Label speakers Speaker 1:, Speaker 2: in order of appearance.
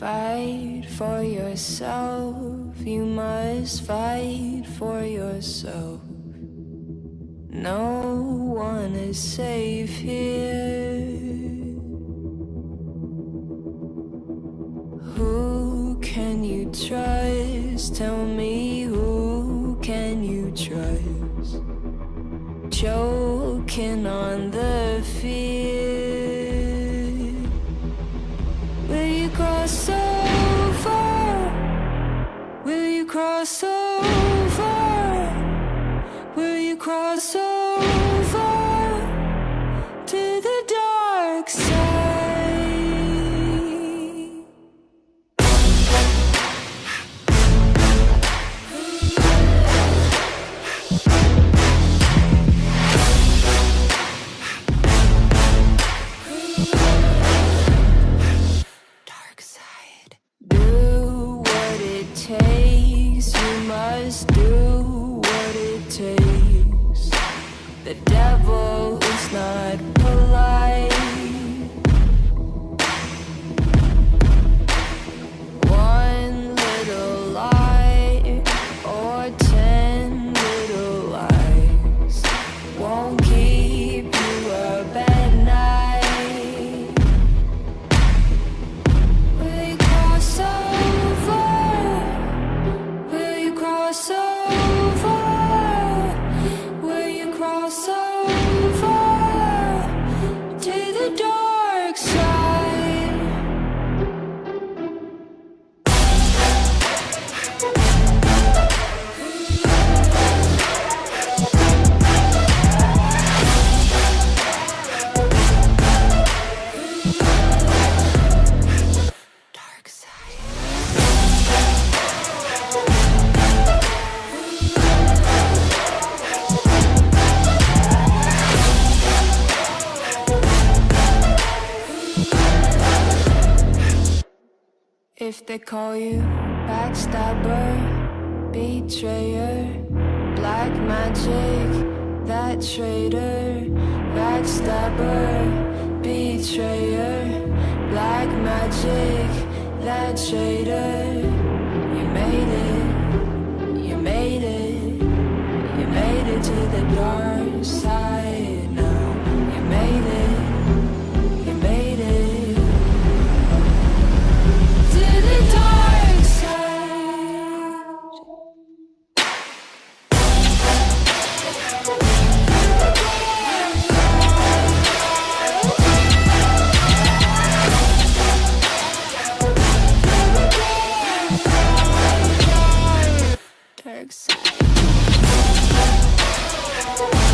Speaker 1: Fight for yourself, you must fight for yourself. No one is safe here. Who can you trust? Tell me, who can you trust? Choking on the fear. Will you cross so far? Will you cross so far? Will you cross so far to the dark side? Darkside. Do what it takes, you must do what it takes. The devil is not polite. One little lie or 10 little lies won't keep you up at night. Will you cross so far? Will you cross so far? Will you cross so far to the dark side? Darkside. If they call you backstabber, betrayer, black magic, that traitor. Backstabber, betrayer, black magic, that traitor. You made it, you made it, you made it to the dark side now. You made it, you made it to the dark side. Darkside.